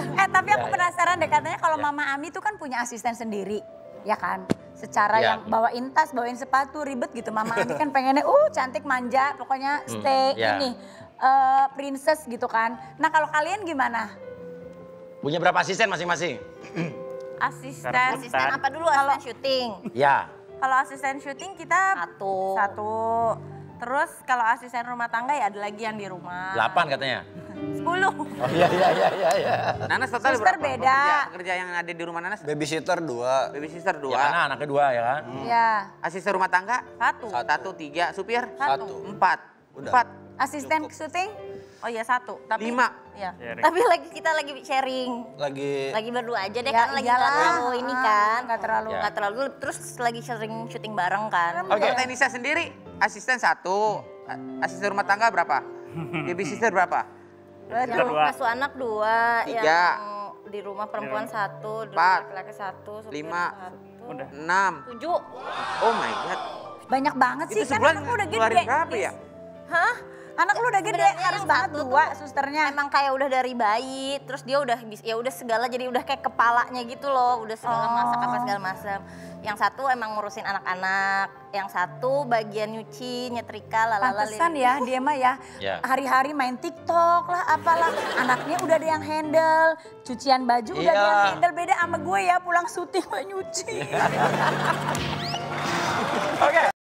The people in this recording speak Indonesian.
Tapi aku penasaran deh, katanya kalau Mama Ami tuh kan punya asisten sendiri, ya kan? Secara yang bawain tas, bawain sepatu, ribet gitu. Mama Ami kan pengennya, cantik manja, pokoknya stay ini, princess gitu kan. Nah kalau kalian gimana? Punya berapa asisten masing-masing? Asisten apa dulu? Asisten syuting. Ya. Kalau asisten syuting kita satu. Terus kalau asisten rumah tangga ya ada lagi yang di rumah. 8 katanya. 10. Oh iya. Nanas total Suster berapa? beda. Pekerja yang ada di rumah Nanas? Babysitter 2. Babysitter 2. Ya karena anaknya 2 ya kan? Ya. Asisten rumah tangga? 1. 3. Supir? 1. 4. Udah. 4. Asisten syuting? Oh iya 1. Tapi 5. Ya. Tapi kita lagi sharing. Lagi Berdua aja deh Ya, kan lagi iyalah. nggak terlalu ini kan. Nggak terlalu. Terus lagi sering syuting bareng kan. Oke, Tenisa sendiri asisten 1. Asisten rumah tangga berapa? Babysitter berapa? Yang ngasuh anak 2, 3. yang di rumah perempuan 1, di rumah 4. laki-laki 1, 5. 1. 6. 7. Oh my god. Banyak banget sih, Itu kan sebulan anak lu udah ngeluarin gede. berapa ya? Hah? Anak lu udah gede, Sebenarnya harus yang banget satu 2 tuh susternya. Emang kayak udah dari bayi, terus dia udah ya udah segala, jadi udah kayak kepalanya gitu loh, udah segala masak apa segala macam. Yang satu emang ngurusin anak-anak, yang satu bagian nyuci, nyetrika, lalala. Pantesan ya, dia mah ya hari-hari main TikTok lah, apalah. Anaknya udah ada yang handle, cucian baju udah ada yang handle. Beda sama gue ya, pulang syuting mah nyuci. Oke.